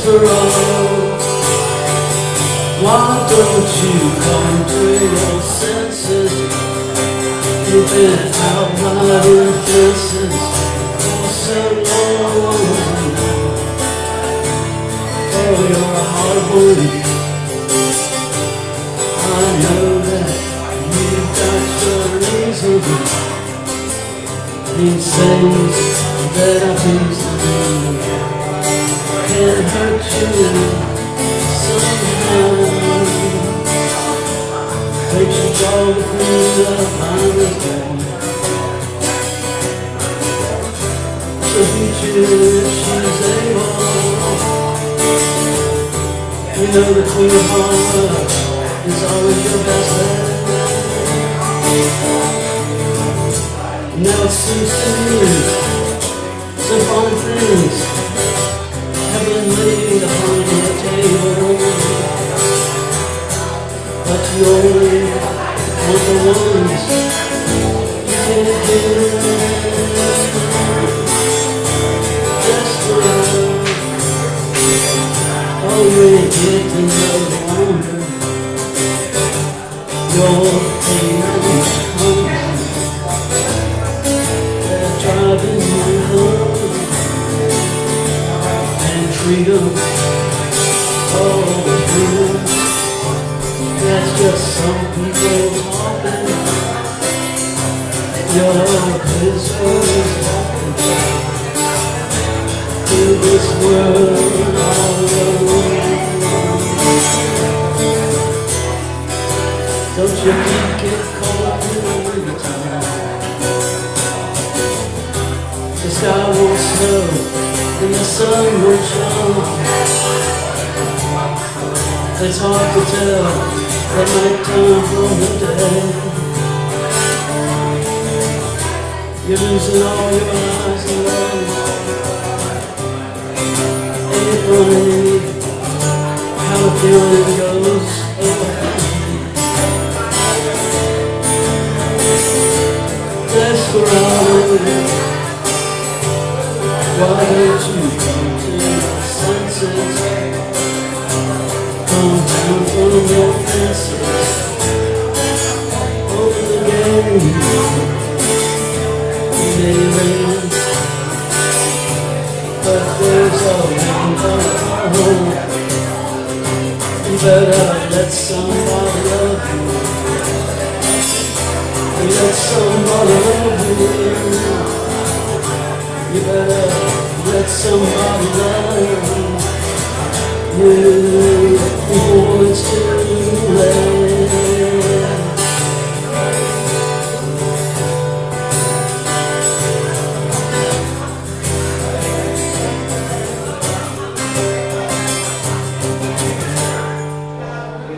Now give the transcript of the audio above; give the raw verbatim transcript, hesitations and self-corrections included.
desperado. Why don't you come to your senses? You've been out riding fences for so long. Oh, you're a hard one. I know that you've got your reasons. These things that I please to do can hurt you somehow. But you draw the queen up on the ground. So beat you if she's able. You know the queen of hearts is always your best friend. Now it seems to me some fine things have been laid upon your table, but you only want the ones you can't get. Desperate, oh, you ain't getting no longer. Your pain and hunger, they're driving you home. And freedom, oh freedom, that's just some people talking. Your pistol is walking through this world all alone. Don't you think it cold in the wintertime? The sky won't snow and the sun won't shine. It's hard to tell the night time from the day. You're losing all your eyes and love. Ain't it funny how the feeling goes away? Desperado, why don't you come to your senses? Come down from your fences over the game. It may rain, but there's a rainbow. You better let somebody love you. Let somebody love you. You better let somebody love you. You, you want to